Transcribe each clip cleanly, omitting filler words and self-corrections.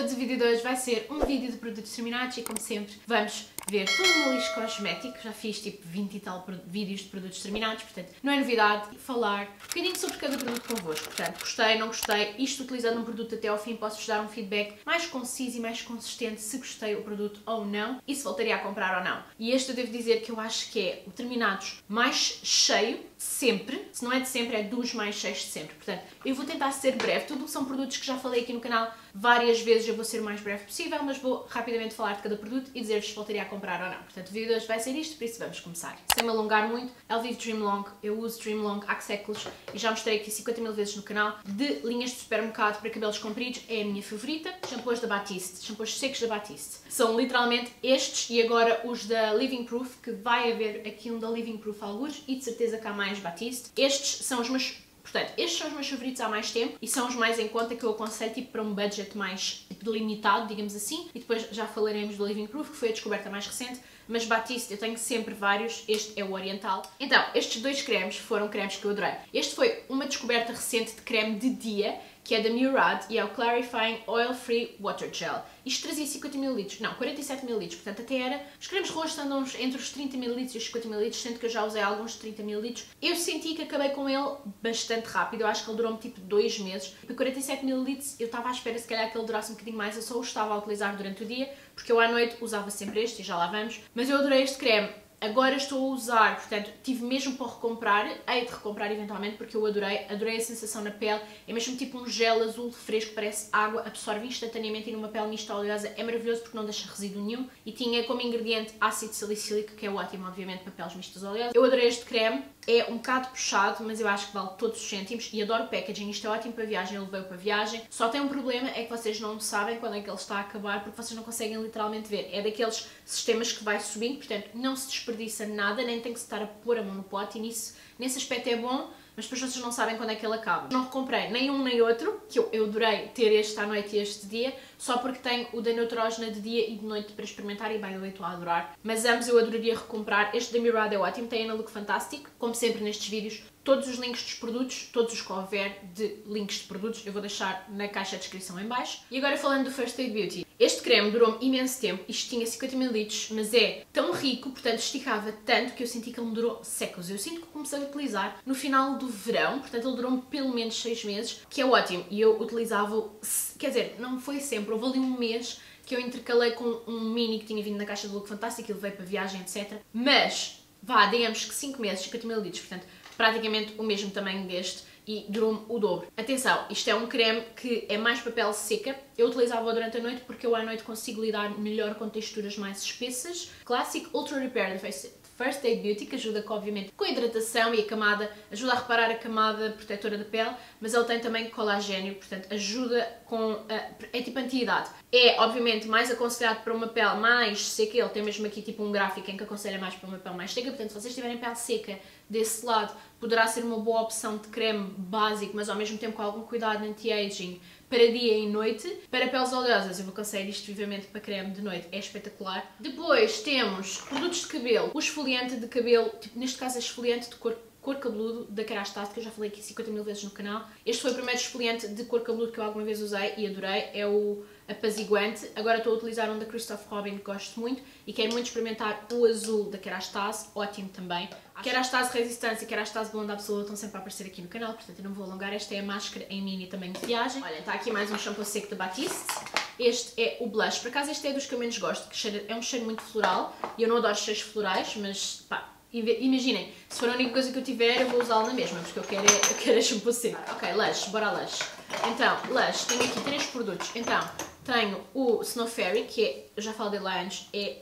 todos, o vídeo de hoje vai ser um vídeo de produtos terminados e como sempre vamos ver todo o meu lixo cosmético. Já fiz tipo 20 e tal vídeos de produtos terminados, portanto não é novidade falar um bocadinho sobre cada produto convosco. Portanto, gostei, não gostei, isto utilizando um produto até ao fim posso-vos dar um feedback mais conciso e mais consistente se gostei do produto ou não e se voltaria a comprar ou não. E este eu devo dizer que eu acho que é o terminados mais cheio de sempre, se não é de sempre, é dos mais cheios de sempre. Portanto, eu vou tentar ser breve, tudo são produtos que já falei aqui no canal várias vezes, eu vou ser o mais breve possível, mas vou rapidamente falar de cada produto e dizer-vos se voltaria a comprar ou não. Portanto, o vídeo de hoje vai ser isto, por isso vamos começar. Sem me alongar muito, Elvive Dream Long, eu uso Dream Long há séculos e já mostrei aqui 50 mil vezes no canal, de linhas de supermercado para cabelos compridos, é a minha favorita. Shampoos da Batiste, shampoos secos da Batiste. São literalmente estes e agora os da Living Proof, que vai haver aqui um da Living Proof alguns e de certeza que há mais Batiste. Estes são os meus... Portanto, estes são os meus favoritos há mais tempo e são os mais em conta que eu aconselho tipo, para um budget mais limitado, digamos assim. E depois já falaremos do Living Proof, que foi a descoberta mais recente, mas Batiste eu tenho sempre vários, este é o oriental. Então, estes dois cremes foram cremes que eu adorei. Este foi uma descoberta recente de creme de dia, que é da Murad e é o Clarifying Oil Free Water Gel. Isto trazia 50 ml, não, 47 ml, portanto até era... Os cremes rostos andam entre os 30 ml e os 50 ml, sendo que eu já usei alguns de 30 ml. Eu senti que acabei com ele bastante rápido, eu acho que ele durou-me tipo 2 meses. Para 47 ml eu estava à espera se calhar que ele durasse um bocadinho mais, eu só o estava a utilizar durante o dia, porque eu à noite usava sempre este e já lá vamos. Mas eu adorei este creme. Agora estou a usar, portanto, tive mesmo para recomprar, hei de recomprar eventualmente porque eu adorei a sensação na pele, é mesmo tipo um gel azul fresco, parece água, absorve instantaneamente e numa pele mista oleosa é maravilhoso porque não deixa resíduo nenhum e tinha como ingrediente ácido salicílico, que é ótimo obviamente para peles mistas oleosas. Eu adorei este creme, é um bocado puxado, mas eu acho que vale todos os cêntimos e adoro o packaging, isto é ótimo para viagem, eu levei-o para viagem, só tem um problema, é que vocês não sabem quando é que ele está a acabar porque vocês não conseguem literalmente ver, é daqueles sistemas que vai subindo, portanto não se desperdiça nada, nem tem que se estar a pôr a mão no pote e nesse aspecto é bom, mas depois vocês não sabem quando é que ele acaba. Não recomprei nem um nem outro, que eu adorei ter este à noite e este de dia, só porque tenho o da Neutrogena de dia e de noite para experimentar e by the way estou a adorar. Mas ambos eu adoraria recomprar. Este da Murad é ótimo, tem a look fantástico, como sempre nestes vídeos. Todos os links dos produtos, todos os que houver de links de produtos, eu vou deixar na caixa de descrição em baixo. E agora falando do First Aid Beauty. Este creme durou-me imenso tempo, isto tinha 50 ml, mas é tão rico, portanto esticava tanto que eu senti que ele me durou séculos. Eu sinto que comecei a utilizar no final do verão, portanto ele durou-me pelo menos 6 meses, que é ótimo. E eu utilizava-o, quer dizer, não foi sempre, houve ali um mês que eu intercalei com um mini que tinha vindo na caixa do Look Fantástico e levei para viagem, etc. Mas, vá, digamos que 5 meses, 50 ml, portanto praticamente o mesmo tamanho deste e durou-me o dobro. Atenção, isto é um creme que é mais para pele seca, eu utilizava-o durante a noite porque eu à noite consigo lidar melhor com texturas mais espessas. Classic Ultra Repair da First Aid Beauty, que ajuda obviamente com a hidratação e a camada, ajuda a reparar a camada protetora da pele, mas ele tem também colagênio, portanto ajuda com, é tipo anti-idade. É obviamente mais aconselhado para uma pele mais seca, ele tem mesmo aqui tipo um gráfico em que aconselha mais para uma pele mais seca, portanto se vocês tiverem pele seca desse lado, poderá ser uma boa opção de creme básico, mas ao mesmo tempo com algum cuidado anti-aging para dia e noite. Para peles oleosas, eu vou aconselhar isto vivamente para creme de noite, é espetacular. Depois temos produtos de cabelo, o esfoliante de cabelo, tipo, neste caso é esfoliante de cor cabeludo da Kerastase, que eu já falei aqui 50 mil vezes no canal. Este foi o primeiro esfoliante de cor cabeludo que eu alguma vez usei e adorei, é o apaziguante. Agora estou a utilizar um da Christophe Robin que gosto muito e quero muito experimentar o azul da Kerastase, ótimo também. Kerastase Resistance e Kerastase Blonde Absolute estão sempre a aparecer aqui no canal, portanto eu não vou alongar. Esta é a máscara em mini também de viagem. Olha, está aqui mais um shampoo seco da Batiste. Este é o blush, por acaso este é dos que eu menos gosto, que é um cheiro muito floral e eu não adoro cheiros florais, mas pá, imaginem, se for a única coisa que eu tiver eu vou usá-la na mesma, porque eu quero é shampoo seco. Ok, Lush, bora Lush. Então, Lush, tenho aqui 3 produtos. Então, tenho o Snow Fairy, que é, eu já falei dele lá antes, é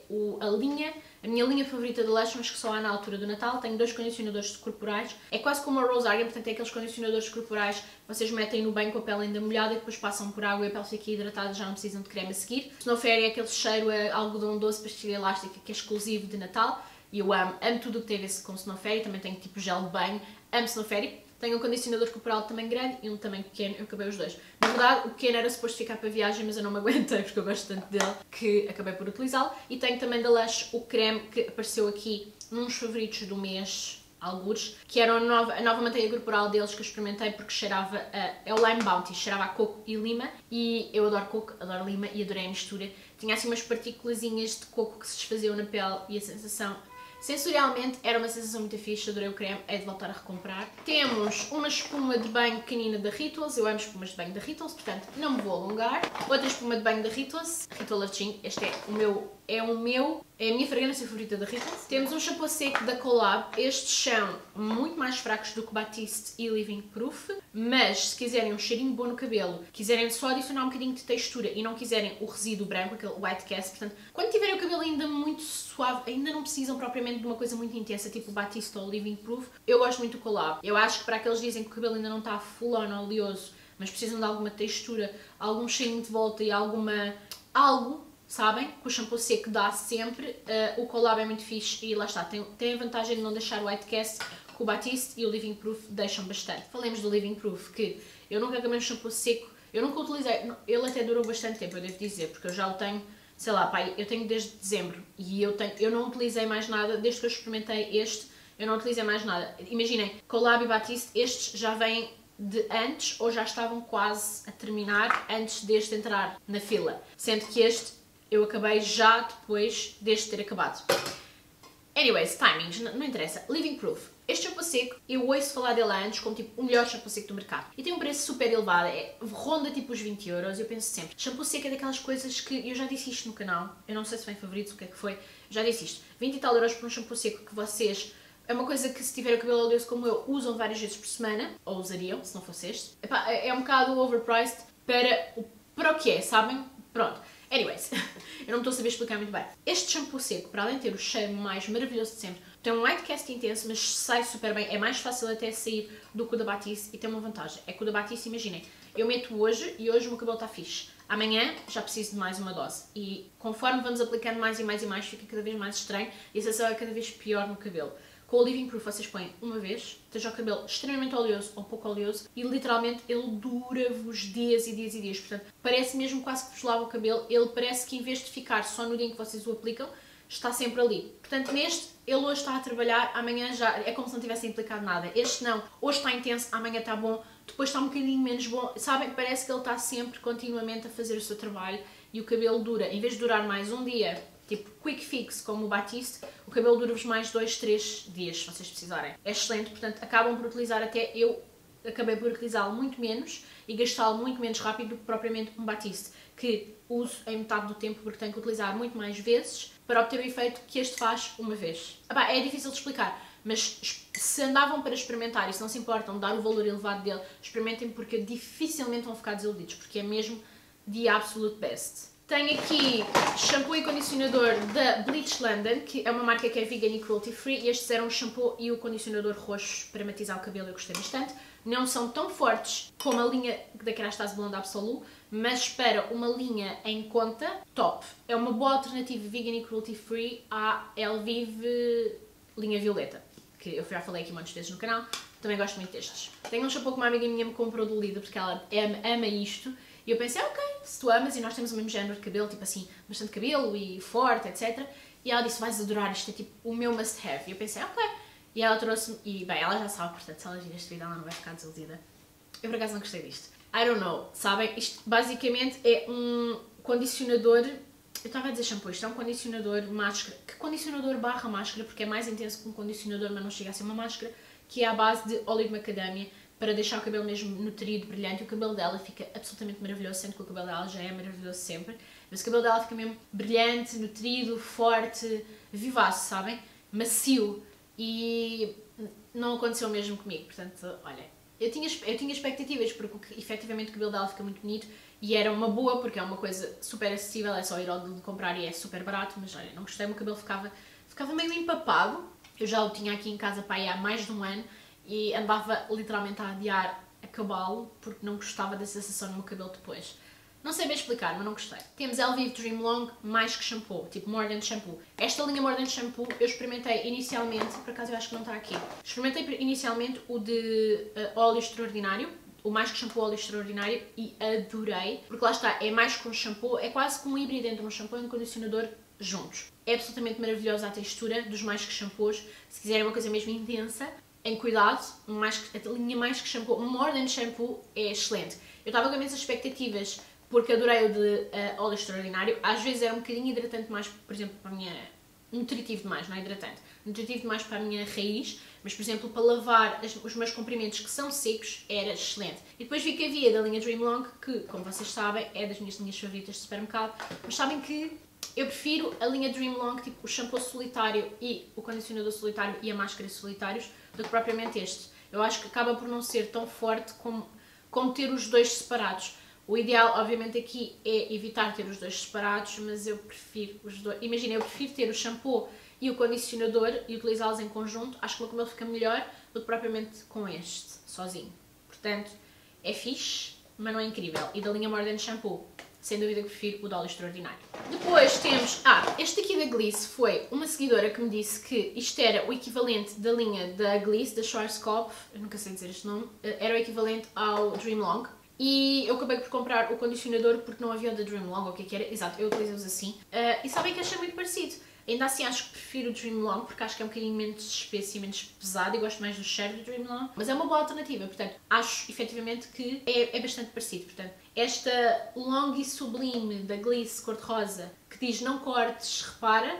a minha linha favorita de Lush, mas que só há na altura do Natal. Tenho 2 condicionadores corporais, é quase como a Rose Argan, portanto é aqueles condicionadores corporais que vocês metem no banho com a pele ainda molhada e depois passam por água e a pele fica hidratada, já não precisam de creme a seguir. Snow Fairy é aquele cheiro a algodão doce, pastilha elástica, que é exclusivo de Natal e eu amo tudo o que tem a ver com Snow Fairy. Também tenho tipo gel de banho, amo Snow Fairy. Tenho um condicionador corporal de tamanho grande e um de tamanho pequeno, eu acabei os dois. Na verdade, o pequeno era suposto ficar para viagem, mas eu não me aguentei porque eu gosto tanto dele que acabei por utilizá-lo. E tenho também da Lush o creme que apareceu aqui nos favoritos do mês algures, que era a nova manteiga corporal deles que eu experimentei porque cheirava é o Lime Bounty, cheirava a coco e lima, e eu adoro coco, adoro lima e adorei a mistura. Tinha assim umas partículazinhas de coco que se desfaziam na pele e a sensação, sensorialmente, era uma sensação muito fixe, adorei o creme, é de voltar a recomprar. Temos uma espuma de banho pequenina da Rituals, eu amo espumas de banho da Rituals, portanto não me vou alongar. Outra espuma de banho da Rituals, Ritual Love Gin, este é a minha fragrância favorita da Rituals. Temos um shampoo seco da Collab, estes são muito mais fracos do que Batiste e Living Proof, mas se quiserem um cheirinho bom no cabelo, quiserem só adicionar um bocadinho de textura e não quiserem o resíduo branco, aquele white cast, portanto, quando tiverem o cabelo ainda muito suave, ainda não precisam propriamente de uma coisa muito intensa, tipo Batiste ou Living Proof, eu gosto muito do Collab. Eu acho que para aqueles que dizem que o cabelo ainda não está full on oleoso, mas precisam de alguma textura, algum cheirinho de volta e algo, sabem, que o shampoo seco dá sempre, o Collab é muito fixe e lá está, tem a vantagem de não deixar o white cast, que o Batiste e o Living Proof deixam bastante. Falemos do Living Proof, que eu nunca acabei um shampoo seco, eu nunca utilizei, ele até durou bastante tempo, eu devo dizer, porque eu já o tenho, sei lá, pai, eu tenho desde dezembro e eu não utilizei mais nada, desde que eu experimentei este, eu não utilizei mais nada. Imaginem, Collab e Batiste, estes já vêm de antes ou já estavam quase a terminar antes deste entrar na fila, sendo que este eu acabei já depois deste ter acabado. Anyways, timings, não interessa. Living Proof. Este shampoo seco, eu ouço falar dele antes como tipo o melhor shampoo seco do mercado. E tem um preço super elevado, ronda tipo os 20 euros. Eu penso sempre, shampoo seco é daquelas coisas que, eu já disse isto no canal, eu não sei se vem favoritos, o que é que foi, já disse isto. 20 e tal euros por um shampoo seco que vocês, é uma coisa que se tiver o cabelo oleoso como eu, usam várias vezes por semana, ou usariam, se não fosse este. Epá, é um bocado overpriced para o que é, sabem? Pronto. Anyways, eu não estou a saber explicar muito bem. Este shampoo seco, para além de ter o cheiro mais maravilhoso de sempre, tem um white cast intenso, mas sai super bem. É mais fácil até sair do que o da Batiste e tem uma vantagem. É que o da Batiste, imaginem, eu meto hoje e hoje o meu cabelo está fixe. Amanhã já preciso de mais uma dose. E conforme vamos aplicando mais e mais e mais, fica cada vez mais estranho e a sensação é cada vez pior no cabelo. Com o Living Proof vocês põem uma vez, esteja o cabelo extremamente oleoso ou pouco oleoso e literalmente ele dura-vos dias e dias e dias. Portanto, parece mesmo quase que vos lava o cabelo, ele parece que em vez de ficar só no dia em que vocês o aplicam, está sempre ali. Portanto, neste, ele hoje está a trabalhar, amanhã já é como se não tivessem aplicado nada. Este não, hoje está intenso, amanhã está bom, depois está um bocadinho menos bom. Sabem, parece que ele está sempre, continuamente a fazer o seu trabalho e o cabelo dura, em vez de durar mais um dia, tipo quick fix como o Batiste, o cabelo dura-vos mais 2, 3 dias, se vocês precisarem. É excelente, portanto, acabam por utilizar até, eu acabei por utilizá-lo muito menos e gastá-lo muito menos rápido do que propriamente um Batiste, que uso em metade do tempo porque tenho que utilizar muito mais vezes para obter o efeito que este faz uma vez. Epá, é difícil de explicar, mas se andavam para experimentar e se não se importam de dar o valor elevado dele, experimentem porque dificilmente vão ficar desiludidos, porque é mesmo the absolute best. Tenho aqui shampoo e condicionador da Bleach London, que é uma marca que é vegan e cruelty free, e estes eram o shampoo e o condicionador roxos para matizar o cabelo, eu gostei bastante. Não são tão fortes como a linha da Kerastase Blonde Absolu, mas para uma linha em conta, top. É uma boa alternativa vegan e cruelty free à Elvive linha violeta, que eu já falei aqui muitas vezes no canal, também gosto muito destes. Tenho um shampoo que uma amiga minha me comprou do Lidl, porque ela ama isto, e eu pensei, ok, se tu amas e nós temos o mesmo género de cabelo, tipo assim, bastante cabelo e forte, etc. E ela disse, vais adorar, isto é tipo o meu must have. E eu pensei, ok. E ela trouxe-me, e bem, ela já sabe, portanto, se ela vir este vídeo ela não vai ficar desiludida. Eu por acaso não gostei disto. I don't know, sabem? Isto basicamente é um condicionador, eu estava a dizer shampoo, isto é um condicionador máscara, que condicionador barra máscara, porque é mais intenso que um condicionador, mas não chega a ser uma máscara, que é à base de óleo de macadâmia, para deixar o cabelo mesmo nutrido, brilhante, e o cabelo dela fica absolutamente maravilhoso, sendo que o cabelo dela já é maravilhoso sempre, mas o cabelo dela fica mesmo brilhante, nutrido, forte, vivaço, sabem? Macio, e não aconteceu mesmo comigo, portanto, olha, eu tinha expectativas, porque efetivamente o cabelo dela fica muito bonito, e era uma boa, porque é uma coisa super acessível, é só ir ao de comprar e é super barato, mas olha, não gostei, o meu cabelo ficava meio empapado, eu já o tinha aqui em casa para aí há mais de um ano, e andava literalmente a adiar acabá-lo porque não gostava da sensação no meu cabelo depois. Não sei bem explicar, mas não gostei. Temos Elvive Dream Long mais que shampoo, tipo More Than Shampoo. Esta linha More Than Shampoo eu experimentei inicialmente, por acaso eu acho que não está aqui, experimentei inicialmente o de óleo extraordinário, o Mais Que Shampoo Óleo Extraordinário e adorei, porque lá está, é mais que um shampoo, é quase como um híbrido entre um shampoo e um condicionador juntos. É absolutamente maravilhosa a textura dos Mais Que Shampoos, se quiserem uma coisa mesmo intensa, em cuidado, a linha Mais Que Shampoo, More Than Shampoo é excelente. Eu estava com imensas expectativas, porque adorei o de óleo extraordinário, às vezes era um bocadinho hidratante demais, por exemplo, para a minha... nutritivo demais, não é hidratante, nutritivo demais para a minha raiz, mas por exemplo para lavar os meus comprimentos que são secos era excelente. E depois vi que havia da linha Dream Long, que como vocês sabem é das minhas linhas favoritas de supermercado, mas sabem que eu prefiro a linha Dream Long, tipo o shampoo solitário e o condicionador solitário e a máscara solitários, do que propriamente este. Eu acho que acaba por não ser tão forte como ter os dois separados. O ideal, obviamente, aqui é evitar ter os dois separados, mas eu prefiro os dois. Imagina, eu prefiro ter o shampoo e o condicionador e utilizá-los em conjunto. Acho que o meu cabelo fica melhor do que propriamente com este, sozinho. Portanto, é fixe, mas não é incrível. E da linha More Than Shampoo, sem dúvida que prefiro o de óleo extraordinário. Depois temos... este aqui da Gliss foi uma seguidora que me disse que isto era o equivalente da linha da Gliss, da Schwarzkopf, eu nunca sei dizer este nome, era o equivalente ao Dream Long. E eu acabei por comprar o condicionador porque não havia o da Dream Long, ou o que era. Exato, eu utilizei-os assim. E sabem que achei muito parecido. Ainda assim acho que prefiro o Dream Long porque acho que é um bocadinho menos espesso e menos pesado e gosto mais do cheiro do Dream Long. Mas é uma boa alternativa, portanto, acho efetivamente que é bastante parecido. Portanto, esta Long e Sublime da Gliss cor-de-rosa que diz não cortes, repara.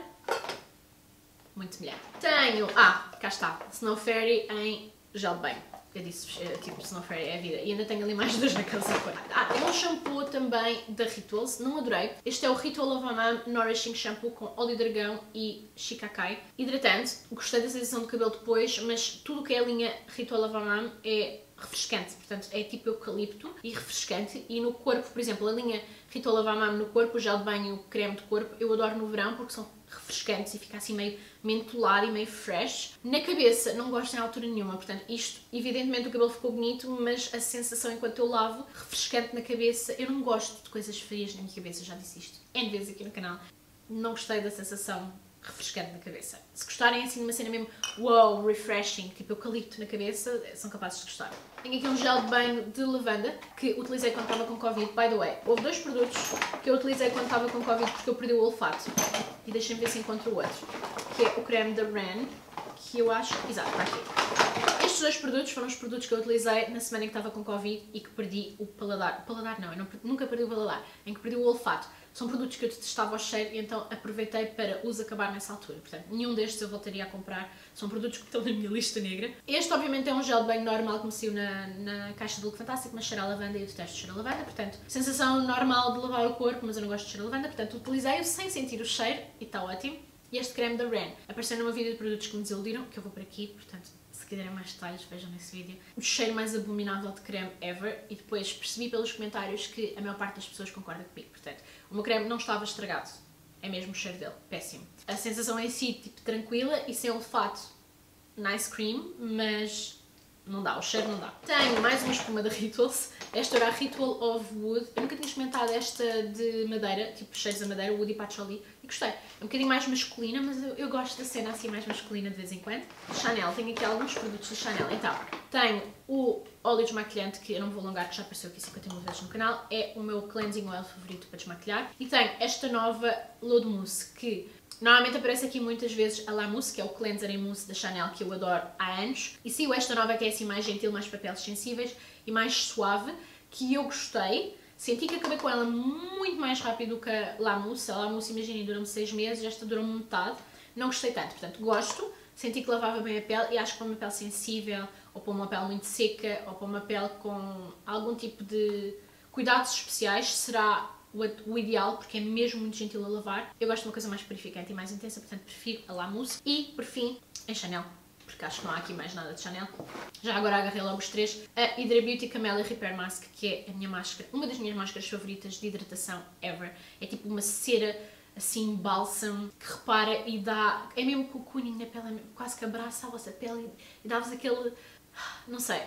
Muito semelhante. Tenho, cá está, Snow Fairy em gel de banho. Eu disse, tipo, Snow Fairy é a vida. E ainda tenho ali mais dois naqueles cor. Tem um shampoo também da Rituals, não adorei. Este é o Ritual of Hammam Nourishing Shampoo com óleo de argão e shikakai. Hidratante, gostei da sensação do cabelo depois, mas tudo o que é a linha Ritual of Hammam é refrescante, portanto é tipo eucalipto e refrescante. E no corpo, por exemplo, a linha Ritual of Hammam no corpo, o gel de banho e o creme de corpo, eu adoro no verão porque são refrescantes e fica assim meio mentolado e meio fresh. Na cabeça não gosto em altura nenhuma, portanto isto, evidentemente o cabelo ficou bonito, mas a sensação enquanto eu lavo, refrescante na cabeça, eu não gosto de coisas frias na minha cabeça, já disse isto N vezes aqui no canal, não gostei da sensação refrescante na cabeça. Se gostarem assim de uma cena mesmo wow, refreshing, tipo eucalipto na cabeça, são capazes de gostar. Tenho aqui um gel de banho de lavanda que utilizei quando estava com Covid. By the way, houve dois produtos que eu utilizei quando estava com Covid porque eu perdi o olfato. E deixem-me ver se encontro o outro. Que é o creme da Ren, que eu acho... Exato, está aqui. Estes dois produtos foram os produtos que eu utilizei na semana em que estava com Covid e que perdi o paladar. O paladar não, eu nunca perdi o paladar. Em que perdi o olfato. São produtos que eu detestava o cheiro e então aproveitei para os acabar nessa altura. Portanto, nenhum destes eu voltaria a comprar. São produtos que estão na minha lista negra. Este, obviamente, é um gel de banho normal que me saiu na caixa do Look Fantastic, mas cheira a lavanda e eu detesto cheiro a lavanda. Portanto, sensação normal de lavar o corpo, mas eu não gosto de cheiro a lavanda. Portanto, utilizei-o sem sentir o cheiro e está ótimo. E este creme da Ren apareceu numa vídeo de produtos que me desiludiram, que eu vou por aqui, portanto, se quiserem mais detalhes, vejam nesse vídeo. O cheiro mais abominável de creme ever, e depois percebi pelos comentários que a maior parte das pessoas concorda comigo, portanto, o meu creme não estava estragado, é mesmo o cheiro dele, péssimo. A sensação em si, tipo, tranquila e sem olfato, nice cream, mas não dá, o cheiro não dá. Tenho mais uma espuma da Rituals, esta era a Ritual of Wood, eu nunca tinha experimentado esta de madeira, tipo cheiros a madeira, Wood e Patchouli, e gostei. É um bocadinho mais masculina, mas eu gosto da cena assim mais masculina de vez em quando. Chanel, tenho aqui alguns produtos da Chanel, então, tenho o óleo desmaquilhante, que eu não vou alongar, que já apareceu aqui 51 vezes no canal, é o meu cleansing oil favorito para desmaquilhar, e tenho esta nova L'Eau de Mousse, que normalmente aparece aqui muitas vezes a La Mousse, que é o cleanser em mousse da Chanel, que eu adoro há anos. E saiu esta nova que é assim mais gentil, mais para peles sensíveis e mais suave, que eu gostei. Senti que acabei com ela muito mais rápido do que a La Mousse. A La Mousse, imaginem, dura-me 6 meses, esta durou-me metade. Não gostei tanto, portanto gosto. Senti que lavava bem a pele e acho que para uma pele sensível, ou para uma pele muito seca, ou para uma pele com algum tipo de cuidados especiais, será o ideal, porque é mesmo muito gentil a lavar. Eu gosto de uma coisa mais purificante e mais intensa, portanto prefiro a La Mousse. E, por fim, a Chanel, porque acho que não há aqui mais nada de Chanel. Já agora agarrei logo os três. A Hydra Beauty Camellia Repair Mask, que é a minha máscara, uma das minhas máscaras favoritas de hidratação ever. É tipo uma cera, assim, bálsamo, que repara e dá... É mesmo cocooning na pele, é quase que abraça a vossa pele e dá-vos aquele... Não sei.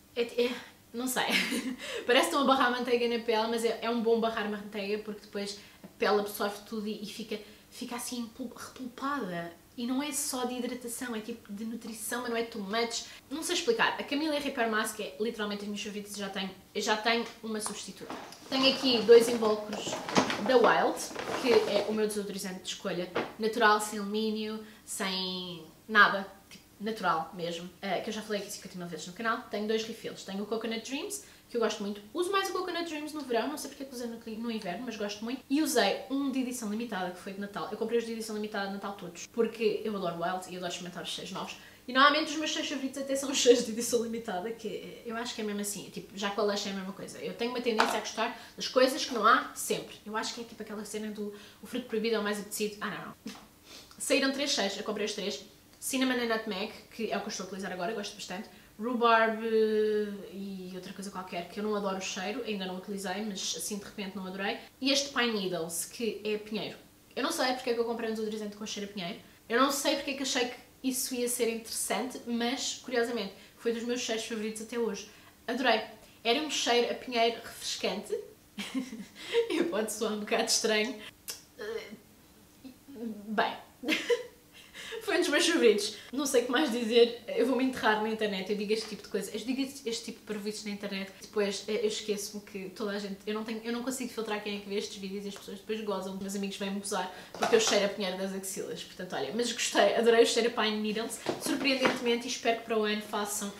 Não sei, parece que estão a barrar manteiga na pele, mas é um bom barrar manteiga porque depois a pele absorve tudo e fica fica assim repulpada. E não é só de hidratação, é tipo de nutrição, mas não é too much. Não sei explicar. A Camellia Repair Mask é literalmente as minhas favoritas e já tenho uma substituta. Tenho aqui 2 invólucros da Wild, que é o meu desodorizante de escolha. Natural, sem alumínio, sem nada. Tipo, natural mesmo. Que eu já falei aqui 50 mil vezes no canal. Tenho 2 refills. Tenho o Coconut Dreams, que eu gosto muito. Uso mais o Coconut Dreams no verão, não sei porque é que usei no inverno, mas gosto muito. E usei um de edição limitada, que foi de Natal. Eu comprei os de edição limitada de Natal todos, porque eu adoro Wild e eu adoro experimentar os cheiros novos. E normalmente os meus cheiros favoritos até são os cheiros de edição limitada, que eu acho que é mesmo assim. Tipo, já com a Lush é a mesma coisa. Eu tenho uma tendência a gostar das coisas que não há sempre. Eu acho que é tipo aquela cena do o fruto proibido é o mais apetecido. Não. Saíram 3 cheiros, eu comprei os 3. Cinnamon and Nutmeg, que é o que eu estou a utilizar agora, eu gosto bastante. Rhubarb e outra coisa qualquer que eu não adoro o cheiro, ainda não utilizei, mas assim de repente não adorei. E este Pine Needles, que é pinheiro. Eu não sei porque é que eu comprei um desodorizante com cheiro a pinheiro. Eu não sei porque é que achei que isso ia ser interessante, mas curiosamente foi dos meus cheiros favoritos até hoje. Adorei. Era um cheiro a pinheiro refrescante. E pode soar um bocado estranho. Bem... Foi um dos meus favoritos. Não sei o que mais dizer, eu vou-me enterrar na internet, eu digo este tipo de coisa, eu digo este tipo de parvoíces na internet, depois eu esqueço-me que toda a gente, eu não consigo filtrar quem é que vê estes vídeos e as pessoas depois gozam, meus amigos vêm-me gozar porque eu cheiro a pinheiro das axilas, portanto olha, mas gostei, adorei o cheiro a Pine Needles, surpreendentemente, e espero que para o ano façam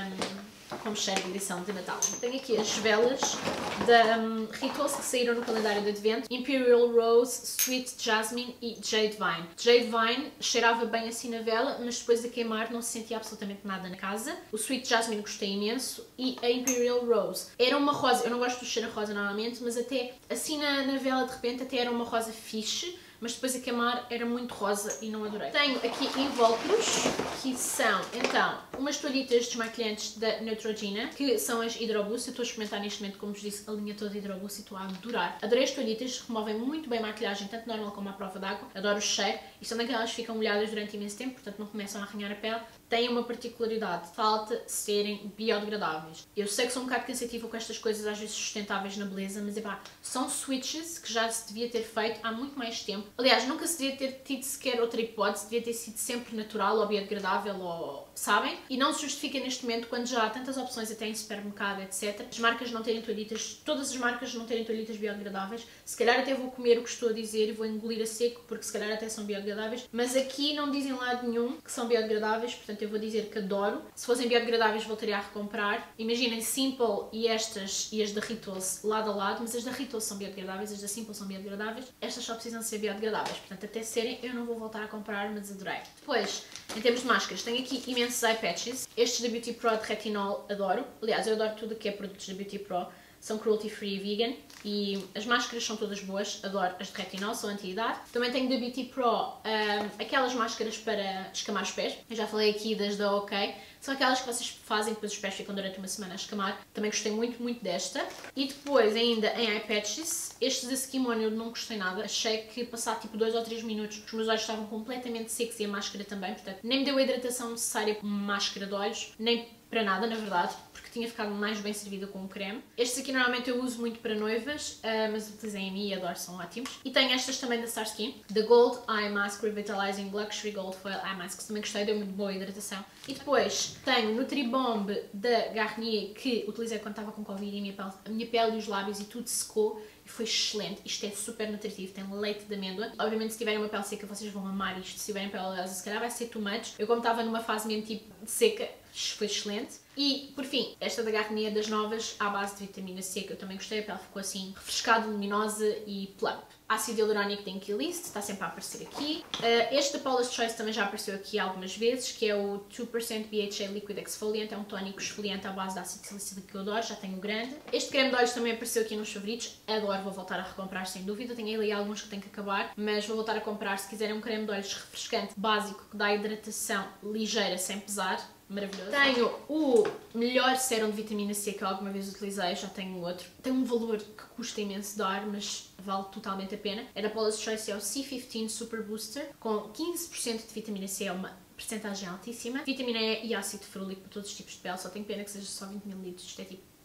como cheiro de edição de Natal. Tenho aqui as velas da Rituals que saíram no calendário de Advento. Imperial Rose, Sweet Jasmine e Jade Vine. Jade Vine cheirava bem assim na vela, mas depois de queimar não se sentia absolutamente nada na casa. O Sweet Jasmine gostei imenso e a Imperial Rose. Era uma rosa, eu não gosto do cheiro a rosa normalmente, mas até assim na vela de repente até era uma rosa fixe, mas depois a queimar era muito rosa e não adorei. Tenho aqui invólucros, que são, então, umas toalhitas desmaquilhantes da Neutrogena, que são as Hydro Boost. Eu estou a experimentar neste momento, como vos disse, a linha toda de Hydro Boost e estou a adorar. Adorei as toalhitas, removem muito bem a maquilhagem, tanto normal como à prova d'água. Adoro o cheiro. E são daquelas que ficam molhadas durante imenso tempo, portanto não começam a arranhar a pele. Têm uma particularidade, falta serem biodegradáveis. Eu sei que sou um bocado cansativa com estas coisas, às vezes sustentáveis na beleza, mas epá, são switches que já se devia ter feito há muito mais tempo. Aliás, nunca se devia ter tido sequer outra hipótese, devia ter sido sempre natural ou biodegradável, ou sabem? E não se justifica neste momento quando já há tantas opções até em supermercado, etc. As marcas não terem toalhitas, todas as marcas não terem toalhitas biodegradáveis. Se calhar até vou comer o que estou a dizer e vou engolir a seco, porque se calhar até são biodegradáveis, mas aqui não dizem lado nenhum que são biodegradáveis, portanto eu vou dizer que adoro. Se fossem biodegradáveis voltaria a recomprar. Imaginem Simple e estas e as da Rituals lado a lado, mas as da Rituals são biodegradáveis, as da Simple são biodegradáveis. Estas só precisam ser biodegradáveis, portanto até serem eu não vou voltar a comprar, mas adorei. Depois, em termos de máscaras, tenho aqui imensos eye patches. Estes da Beauty Pro de retinol adoro. Aliás, eu adoro tudo o que é produtos da Beauty Pro. São cruelty free e vegan e as máscaras são todas boas, adoro as de retinol, são anti-idade. Também tenho da Beauty Pro aquelas máscaras para escamar os pés, eu já falei aqui das da OK, são aquelas que vocês fazem depois os pés ficam durante uma semana a escamar, também gostei muito, muito desta. E depois ainda em eye patches, estes da Skimone eu não gostei nada, achei que passar tipo 2 ou 3 minutos os meus olhos estavam completamente secos e a máscara também, portanto nem me deu a hidratação necessária para uma máscara de olhos, nem para nada na verdade, porque tinha ficado mais bem servida com o creme. Estes aqui normalmente eu uso muito para noivas, mas utilizei em mim e adoro, são ótimos. E tenho estas também da Starskin, da Gold Eye Mask Revitalizing Luxury Gold Foil Eye Mask, que também gostei, deu muito boa hidratação. E depois tenho Nutribomb da Garnier, que utilizei quando estava com Covid e a minha pele e os lábios e tudo secou. Foi excelente, isto é super nutritivo, tem leite de amêndoa. Obviamente se tiverem uma pele seca vocês vão amar isto, se tiverem pele oleosa se calhar vai ser too much. Eu como estava numa fase mesmo tipo de seca, foi excelente. E por fim, esta da Garnier das novas, à base de vitamina C, que eu também gostei, a pele ficou assim refrescada, luminosa e plump. Ácido hialurónico da Inkey-List, está sempre a aparecer aqui. Este da Paula's Choice também já apareceu aqui algumas vezes, que é o 2% BHA Liquid Exfoliant, é um tónico esfoliante à base de ácido salicílico que eu adoro, já tenho o grande. Este creme de olhos também apareceu aqui nos favoritos, adoro, vou voltar a recomprar sem dúvida, tenho ali alguns que tenho que acabar, mas vou voltar a comprar se quiserem um creme de olhos refrescante, básico, que dá hidratação ligeira sem pesar. Maravilhoso. Tenho o melhor sérum de vitamina C que eu alguma vez utilizei, já tenho outro. Tem um valor que custa imenso dar, mas vale totalmente a pena. É da Paula's Choice, é o C15 Super Booster, com 15% de vitamina C, é uma percentagem altíssima. Vitamina E e ácido ferulico para todos os tipos de pele, só tenho pena que seja só 20 ml, isto é tipo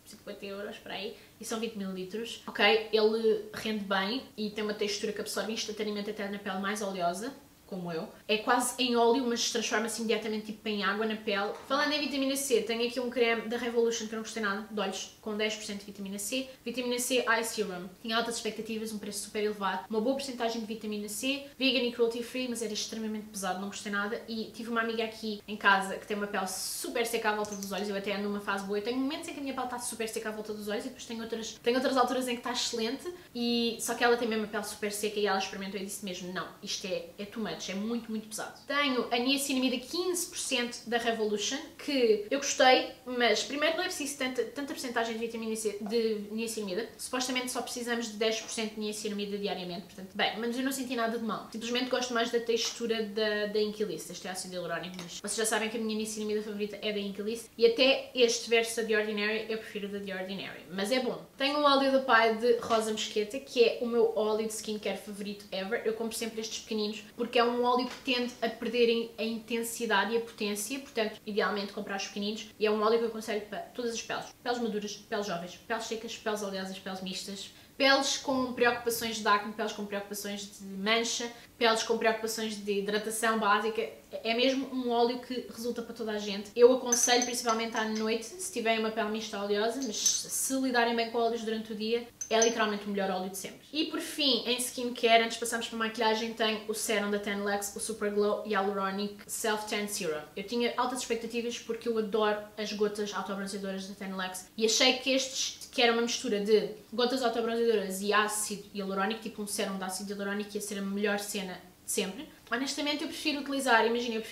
€50 para aí, e são 20 ml. Ok, ele rende bem e tem uma textura que absorve instantaneamente até na pele mais oleosa, como eu. É quase em óleo, mas transforma-se imediatamente tipo em água na pele. Falando em vitamina C, tenho aqui um creme da Revolution que eu não gostei nada, de olhos, com 10% de vitamina C. Vitamina C Eye Serum. Tinha altas expectativas, um preço super elevado, uma boa porcentagem de vitamina C, vegan e cruelty free, mas era extremamente pesado, não gostei nada. E tive uma amiga aqui em casa que tem uma pele super seca à volta dos olhos, eu até ando numa fase boa. Eu tenho momentos em que a minha pele está super seca à volta dos olhos e depois tenho outras alturas em que está excelente, e só que ela tem mesmo a pele super seca e ela experimentou e disse mesmo, não, isto é too much, é muito, muito pesado. Tenho a niacinamida 15% da Revolution, que eu gostei, mas primeiro não é preciso tanta porcentagem de vitamina C, de niacinamida. Supostamente só precisamos de 10% de niacinamida diariamente, portanto, bem, mas eu não senti nada de mal. Simplesmente gosto mais da textura da Inkilice, este é ácido hialurónico, mas vocês já sabem que a minha niacinamida favorita é da Inkilice, e até este versus a The Ordinary, eu prefiro da The Ordinary, mas é bom. Tenho um óleo da Pai de rosa mosqueta, que é o meu óleo de skincare favorito ever. Eu compro sempre estes pequeninos, porque é um óleo que tende a perderem a intensidade e a potência, portanto, idealmente comprar os pequeninos, e é um óleo que eu aconselho para todas as peles. Peles maduras, peles jovens, peles secas, peles oleosas, peles mistas, peles com preocupações de acne, peles com preocupações de mancha, peles com preocupações de hidratação básica. É mesmo um óleo que resulta para toda a gente. Eu aconselho principalmente à noite, se tiverem uma pele mista oleosa, mas se lidarem bem com óleos durante o dia, é literalmente o melhor óleo de sempre. E por fim, em skincare, antes de passarmos para a maquilhagem, tem o sérum da Tanlex, o Super Glow Hyaluronic Self Tan Serum. Eu tinha altas expectativas porque eu adoro as gotas autobronzeadoras da Tanlex e achei que era uma mistura de gotas autobronzeadoras e ácido hialurónico, tipo um sérum de ácido hialurónico, ia ser a melhor cena de sempre. Honestamente, eu prefiro utilizar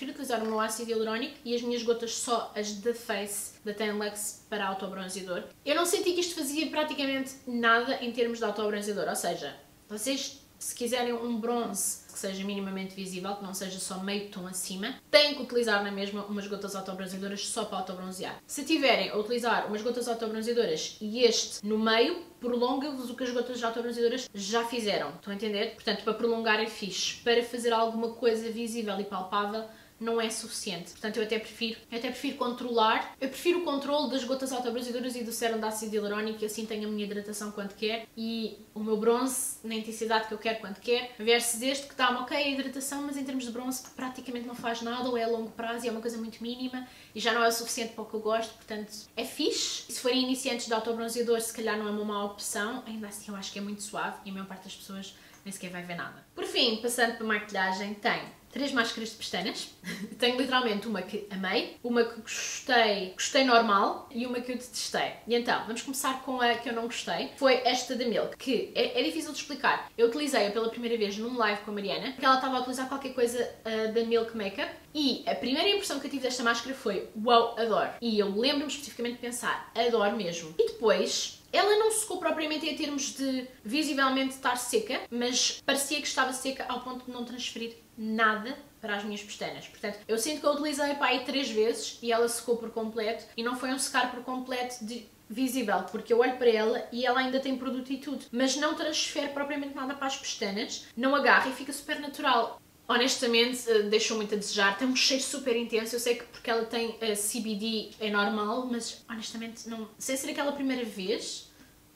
o meu ácido hialurónico e as minhas gotas só as da Face, da Tanlex, para autobronzeador. Eu não senti que isto fazia praticamente nada em termos de autobronzeador, ou seja, vocês, se quiserem um bronze que seja minimamente visível, que não seja só meio tom acima, têm que utilizar na mesma umas gotas autobronzeadoras só para autobronzear. Se tiverem a utilizar umas gotas autobronzeadoras e este no meio, prolonga-vos o que as gotas autobronzeadoras já fizeram. Estão a entender? Portanto, para prolongar é fixe. Para fazer alguma coisa visível e palpável, não é suficiente. Portanto, eu até prefiro controlar. Eu prefiro o controle das gotas autobronzeadoras e do sérum de ácido hialurónico, e assim tenho a minha hidratação quando quer e o meu bronze na intensidade que eu quero quando quer, versus este que está ok a hidratação, mas em termos de bronze praticamente não faz nada, ou é a longo prazo e é uma coisa muito mínima e já não é o suficiente para o que eu gosto. Portanto, é fixe. Se forem iniciantes de autobronzeador, se calhar não é uma má opção, ainda assim eu acho que é muito suave e a maior parte das pessoas nem sequer vai ver nada. Por fim, passando para a maquilhagem, tenho 3 máscaras de pestanas. Tenho literalmente uma que amei, uma que gostei normal e uma que eu detestei. E então, vamos começar com a que eu não gostei. Foi esta da Milk, que é difícil de explicar. Eu utilizei-a pela primeira vez num live com a Mariana, porque ela estava a utilizar qualquer coisa da Milk Makeup, e a primeira impressão que eu tive desta máscara foi uau, adoro. E eu lembro-me especificamente de pensar, adoro mesmo. E depois, ela não secou propriamente em termos de visivelmente estar seca, mas parecia que estava seca ao ponto de não transferir nada para as minhas pestanas. Portanto, eu sinto que eu utilizei para aí 3 vezes e ela secou por completo, e não foi um secar por completo de visível, porque eu olho para ela e ela ainda tem produto e tudo, mas não transfere propriamente nada para as pestanas, não agarra e fica super natural. Honestamente, deixou muito a desejar. Tem um cheiro super intenso. Eu sei que porque ela tem CBD é normal, mas honestamente não... Sem ser aquela primeira vez.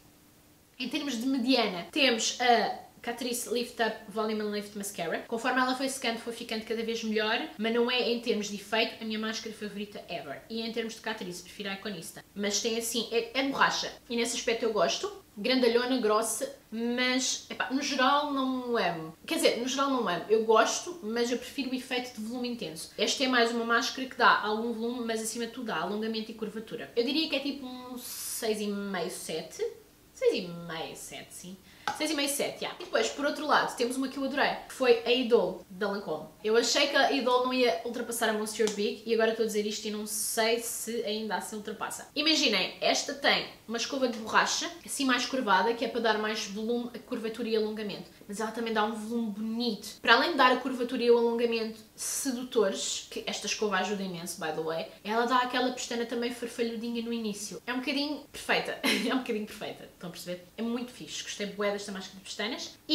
Em termos de mediana, temos a Catrice Lift Up Volume and Lift Mascara. Conforme ela foi secando, foi ficando cada vez melhor, mas não é em termos de efeito a minha máscara favorita ever. E em termos de Catrice, prefiro a Iconista. Mas tem assim, é de borracha. E nesse aspecto eu gosto. Grandalhona, grossa, mas epá, no geral não amo. Quer dizer, no geral não amo. Eu gosto, mas eu prefiro o efeito de volume intenso. Esta é mais uma máscara que dá algum volume, mas acima de tudo dá alongamento e curvatura. Eu diria que é tipo um 6,5, 7. 6,5, 7, sim. 6,5, 7, yeah. E depois, por outro lado, temos uma que eu adorei, que foi a Idol da Lancôme. Eu achei que a Idol não ia ultrapassar a Monsieur Big e agora estou a dizer isto e não sei se ainda assim ultrapassa. Imaginem, esta tem uma escova de borracha, assim mais curvada, que é para dar mais volume, a curvatura e alongamento. Mas ela também dá um volume bonito. Para além de dar a curvatura e o alongamento sedutores, que esta escova ajuda imenso, by the way, ela dá aquela pestana também farfalhudinha no início. É um bocadinho perfeita. É um bocadinho perfeita. Estão a perceber? É muito fixe. Gostei bué desta máscara de pestanas. E, por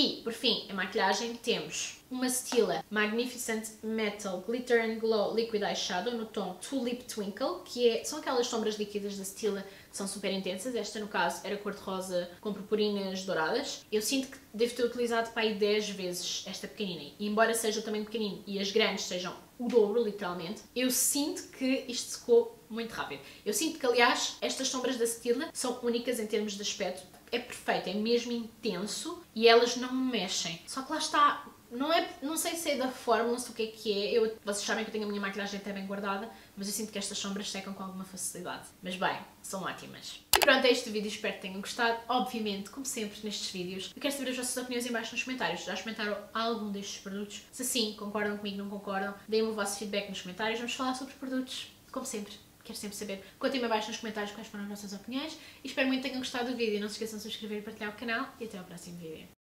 fim, a maquilhagem, temos uma Stila Magnificent Metal Glitter and Glow Liquid Eyeshadow no tom Tulip Twinkle, que são aquelas sombras líquidas da Stila que são super intensas. Esta, no caso, era cor-de-rosa com purpurinas douradas. Eu sinto que devo ter utilizado para aí 10 vezes esta pequenina. E embora seja o tamanho pequenino e as grandes sejam o dobro, literalmente, eu sinto que isto secou muito rápido. Eu sinto que, aliás, estas sombras da Stila são únicas em termos de aspecto. É perfeito, é mesmo intenso e elas não me mexem. Só que lá está, não sei se é da fórmula, se o que é. Vocês sabem que eu tenho a minha maquilhagem até bem guardada, mas eu sinto que estas sombras secam com alguma facilidade. Mas bem, são ótimas. E pronto, é este vídeo, espero que tenham gostado. Obviamente, como sempre nestes vídeos, eu quero saber as vossas opiniões em baixo nos comentários. Já experimentaram algum destes produtos? Se sim, concordam comigo, não concordam? Deem-me o vosso feedback nos comentários. Vamos falar sobre produtos, como sempre. Quero sempre saber. Contem-me abaixo nos comentários quais foram as vossas opiniões. E espero muito que tenham gostado do vídeo. Não se esqueçam de subscrever e partilhar o canal. E até ao próximo vídeo.